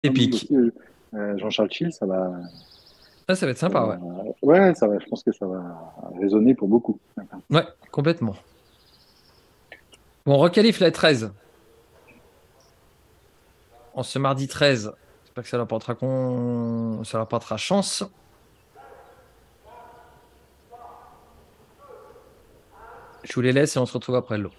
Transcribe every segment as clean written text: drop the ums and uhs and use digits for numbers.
Épique. aussi, Jean-Charles Chill, Ah, ça va être sympa, ouais. ouais, je pense que ça va résonner pour beaucoup. Ouais, complètement. Bon, on requalifie la 13. En ce mardi 13. J'espère que ça leur portera chance. Je vous les laisse et on se retrouve après l'eau.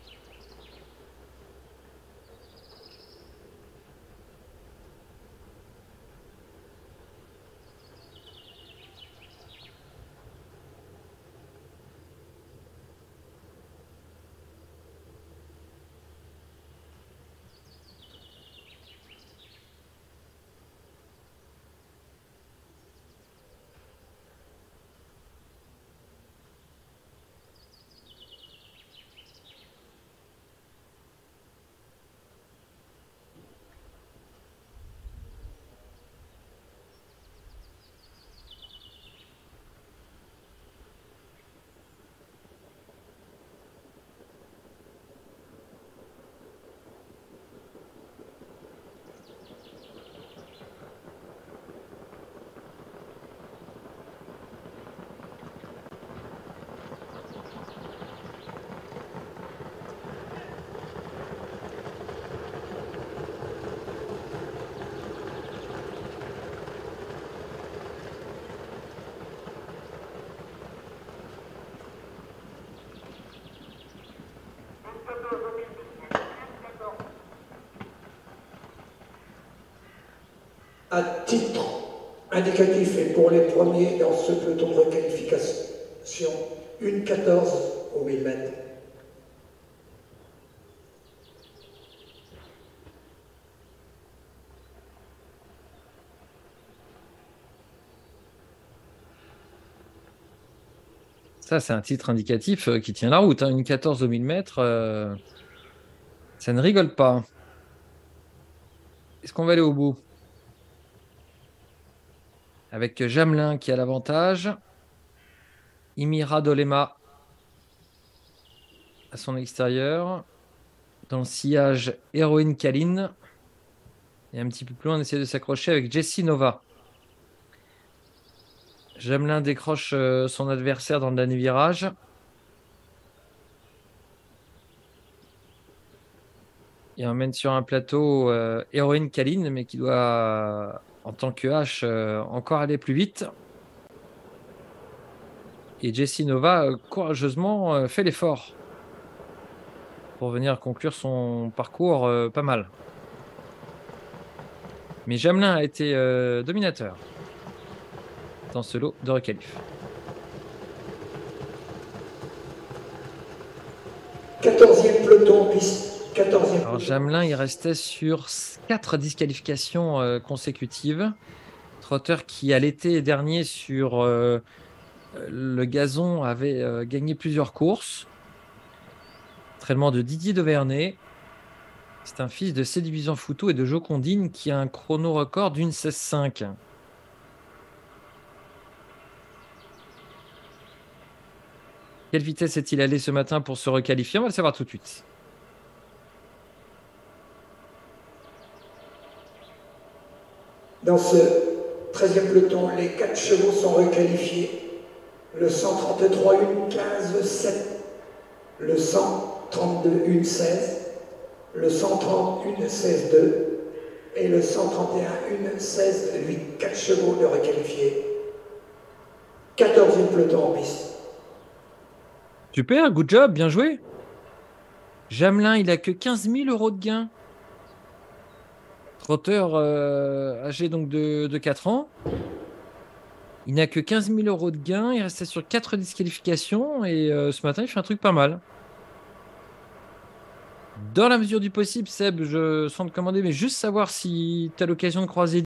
À titre indicatif et pour les premiers dans ce peloton de requalification, une 14 au 1000 mètres. Ça, c'est un titre indicatif qui tient la route, hein. Une 14 au 1000 mètres, ça ne rigole pas. Est-ce qu'on va aller au bout? Avec Jamelin qui a l'avantage. Imira Dolema à son extérieur. Dans le sillage, Héroïne Kaline. Et un petit peu plus loin, on essaie de s'accrocher avec Jessie Nova. Jamelin décroche son adversaire dans le dernier virage. Il emmène sur un plateau Héroïne Kaline, mais qui doit, en tant que H, encore aller plus vite. Et Jessie Nova, courageusement, fait l'effort pour venir conclure son parcours pas mal. Mais Jamelin a été dominateur dans ce lot de requalif. 14e peloton, piste 14e Alors peloton. Jamelin, il restait sur 4 disqualifications consécutives. Trotteur qui, à l'été dernier, sur le gazon, avait gagné plusieurs courses. Entraînement de Didier Devernay. C'est un fils de Cédivision Foutou et de Jo Condine qui a un chrono record d'une 16,5. Quelle vitesse est-il allé ce matin pour se requalifier? On va le savoir tout de suite. Dans ce 13e peloton, les 4 chevaux sont requalifiés. Le 133, une 15, 7. Le 132, une 16. Le 130, une 16, 2. Et le 131, une 16, 8. 4 chevaux de requalifiés. 14e peloton en piste. Super, good job, bien joué. Jamelin, il a que 15 000 euros de gain. Trotteur âgé donc de 4 ans. Il n'a que 15 000 euros de gain. Il restait sur 4 disqualifications. Et ce matin, il fait un truc pas mal. Dans la mesure du possible, Seb, je sens te commander, mais juste savoir si tu as l'occasion de croiser